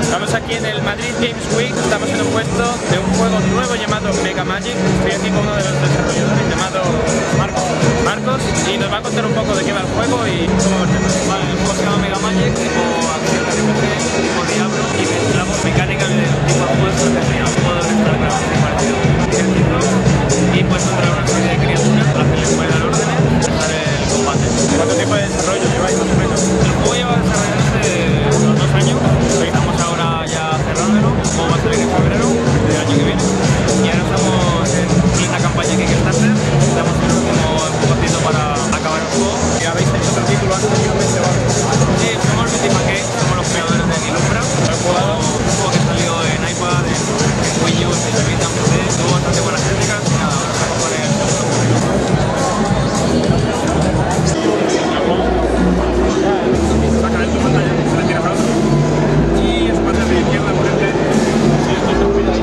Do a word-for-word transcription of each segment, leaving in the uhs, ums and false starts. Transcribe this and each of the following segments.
Estamos aquí en el Madrid Games Week, estamos en un puesto de un juego nuevo llamado Mega Magic. Estoy aquí con uno de los desarrolladores llamado Marcos. Marcos, y nos va a contar un poco de qué va el juego y cómo va el tema. Vale, el juego se llama Mega Magic, tipo acción R P G, tipo Diablo, y mezclamos mecánicas de tipo juegos que teníamos un modo de StarCraft parecido ejército, y puedes controlar una serie de criaturas a las que les puedes dar órdenes y empezar el combate. ¿Cuánto tiempo de desarrollo lleváis más o menos? El juego lleva desarrollándose unos dos años, estamos ahora ya cerrándolo, el juego va a salir en febrero del año que viene, y ahora estamos en plena campaña que Kickstarter, estamos en el último empujacito para acabar el juego. ¿Y habéis hecho otro título anteriormente o algo? Sí, somos Multipaque, somos los creadores de Nilumbra, ¿Lo has jugado? un juego que salió en iPad, en Wii U, en Vita, en P C, tuvo bastante buenas críticas y nada, ahora estamos con el Saca de tu pantalla, se la tira para otro. Y en su pantalla de izquierda, enfrente, si esto está cuidado.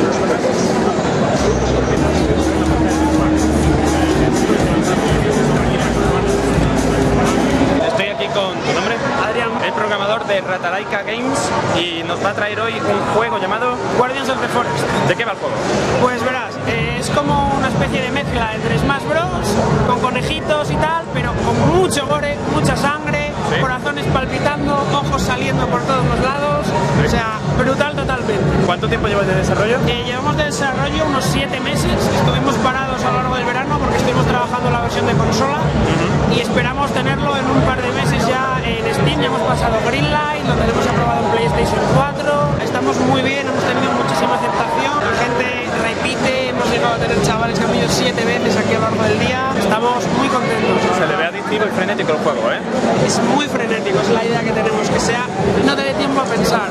Estoy aquí con tu nombre, Adrián, el programador de Ratalaika Games, y nos va a traer hoy un juego llamado Guardians of the Forest. ¿De qué va el juego? Pues verás, eh, es como una especie de mezcla entre Smash Bros, con conejitos y tal, pero con mucho gore, mucha sangre, ¿Sí? corazones palpitando, ojos saliendo por todos los lados, ¿Sí? o sea, brutal totalmente. ¿Cuánto tiempo llevas de desarrollo? Eh, llevamos de desarrollo unos siete meses, estuvimos parados a lo largo del verano porque estuvimos trabajando en la versión de consola y esperamos tenerlo en un par de meses ya en Steam. Ya hemos pasado Greenlight, lo tenemos aprobado en PlayStation cuatro, estamos muy bien, hemos tenido muchísima aceptación, la gente repite, hemos llegado a tener chavales que han venido siete veces aquí a lo largo del día, estamos muy contentos. Se le ve adictivo y frenético el juego, ¿eh? Es muy frenético, es la idea que tenemos, que sea, no te dé tiempo a pensar.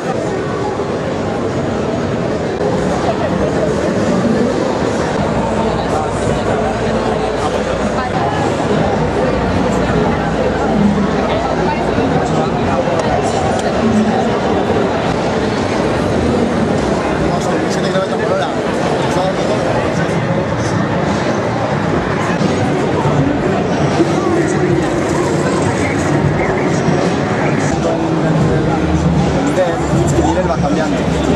El nivel va cambiando.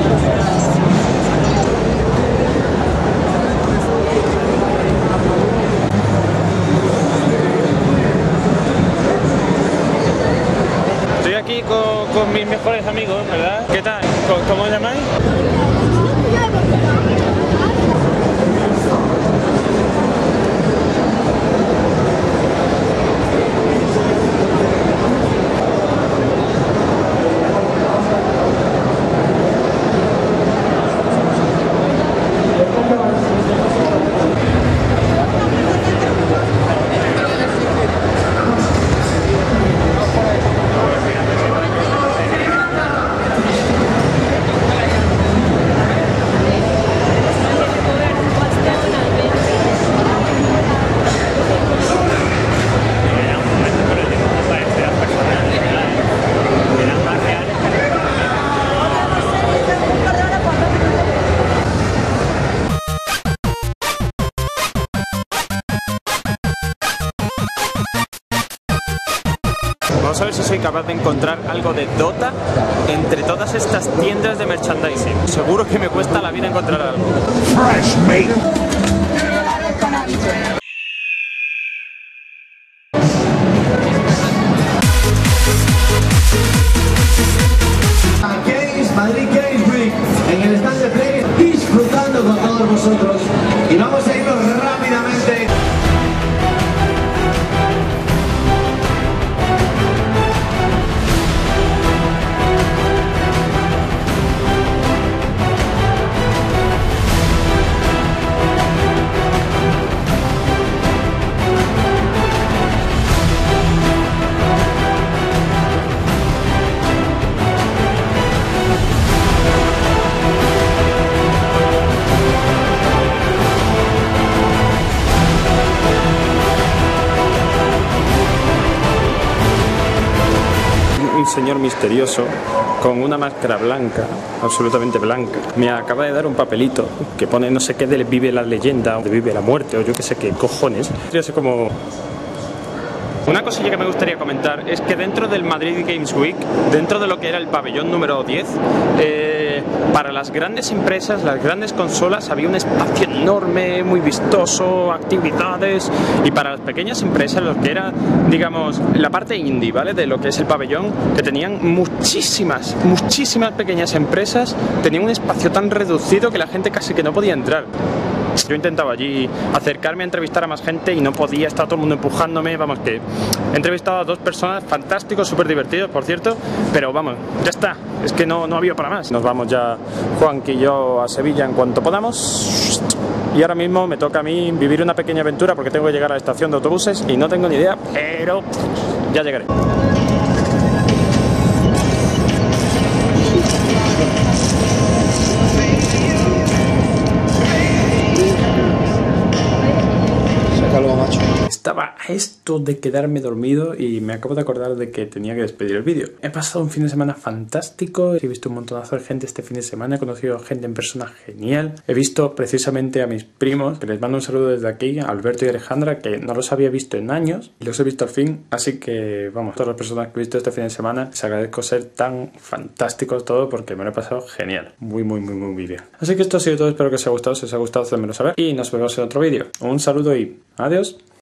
Estoy aquí con, con mis mejores amigos, ¿verdad? ¿Qué tal? ¿Cómo, cómo os llamáis? Vamos a ver si soy capaz de encontrar algo de Dota entre todas estas tiendas de merchandising. Seguro que me cuesta la vida encontrar algo. Fresh meat. Games, Madrid Games Week, en el stand de Play, disfrutando con todos vosotros. Y vamos a irnos rápidamente. Un señor misterioso con una máscara blanca, absolutamente blanca, me acaba de dar un papelito que pone no sé qué de vive la leyenda, de vive la muerte, o yo que sé qué cojones. Yo sé como... Una cosilla que me gustaría comentar es que dentro del Madrid Games Week, dentro de lo que era el pabellón número diez, eh, para las grandes empresas, las grandes consolas, había un espacio enorme, muy vistoso, actividades, y para las pequeñas empresas, lo que era, digamos, la parte indie, ¿vale? De lo que es el pabellón, que tenían muchísimas, muchísimas pequeñas empresas, tenían un espacio tan reducido que la gente casi que no podía entrar. Yo intentaba allí acercarme a entrevistar a más gente y no podía, estaba todo el mundo empujándome, vamos, que he entrevistado a dos personas fantásticos, súper divertidos, por cierto, pero vamos, ya está, es que no, no había para más. Nos vamos ya, Juanqui y yo, a Sevilla en cuanto podamos, y ahora mismo me toca a mí vivir una pequeña aventura porque tengo que llegar a la estación de autobuses y no tengo ni idea, pero ya llegaré. Estaba a esto de quedarme dormido y me acabo de acordar de que tenía que despedir el vídeo. He pasado un fin de semana fantástico, he visto un montonazo de gente este fin de semana, he conocido gente en persona genial, he visto precisamente a mis primos, que les mando un saludo desde aquí, a Alberto y Alejandra, que no los había visto en años y los he visto al fin, así que vamos, todas las personas que he visto este fin de semana, les agradezco ser tan fantásticos todo porque me lo he pasado genial, muy muy muy muy bien. Así que esto ha sido todo, espero que os haya gustado, si os ha gustado hacedmelo saber y nos vemos en otro vídeo. Un saludo y adiós.